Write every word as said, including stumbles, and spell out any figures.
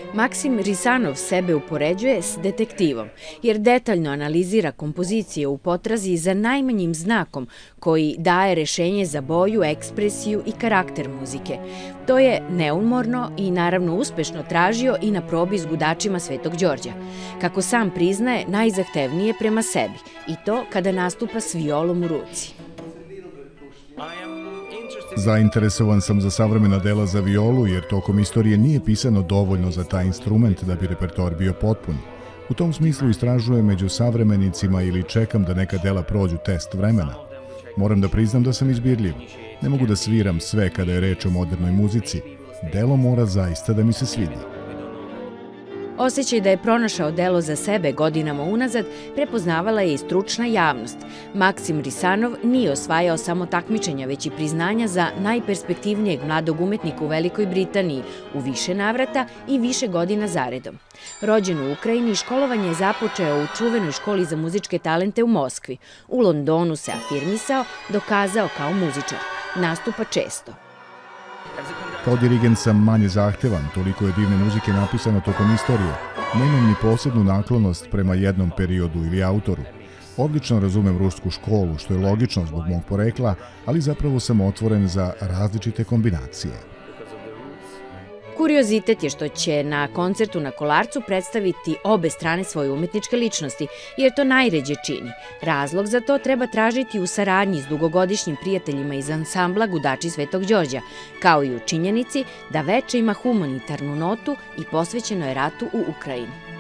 Maksim Risanov sebe upoređuje s detektivom, jer detaljno analizira kompozicije u potrazi za najmanjim znakom koji daje rešenje za boju, ekspresiju i karakter muzike. To je neumorno i naravno uspešno tražio i na probi s gudačima Svetog Đorđa. Kako sam priznaje, najzahtevnije prema sebi, i to kada nastupa s violom u ruci. Zainteresovan sam za savremena dela za violu, jer tokom istorije nije pisano dovoljno za taj instrument da bi repertoar bio potpun. U tom smislu istražujem među savremenicima ili čekam da neka dela prođu test vremena. Moram da priznam da sam izbirljiv. Ne mogu da sviram sve kada je reč o modernoj muzici. Delo mora zaista da mi se svidi. Osjećaj da je pronašao delo za sebe godinama unazad prepoznavala je i stručna javnost. Maksim Risanov nije osvajao samo takmičenja, već i priznanja za najperspektivnijeg mladog umetnika u Velikoj Britaniji u više navrata i više godina zaredom. Rođen u Ukrajini, školovanje je započeo u čuvenoj školi za muzičke talente u Moskvi. U Londonu se afirmisao, dokazao kao muzičar. Nastupa često. Kao dirigent sam manje zahtevan, toliko je divne muzike napisano tokom istorije. Nemam ni posebnu naklonost prema jednom periodu ili autoru. Odlično razumem rusku školu, što je logično zbog mog porekla, ali zapravo sam otvoren za različite kombinacije. Kuriozitet je što će na koncertu na Kolarcu predstaviti obe strane svoje umetničke ličnosti, jer to najređe čini. Razlog za to treba tražiti u saradnji s dugogodišnjim prijateljima iz ansambla Gudači Svetog Đorđa, kao i u činjenici da veče ima humanitarnu notu i posvećeno je ratu u Ukrajini.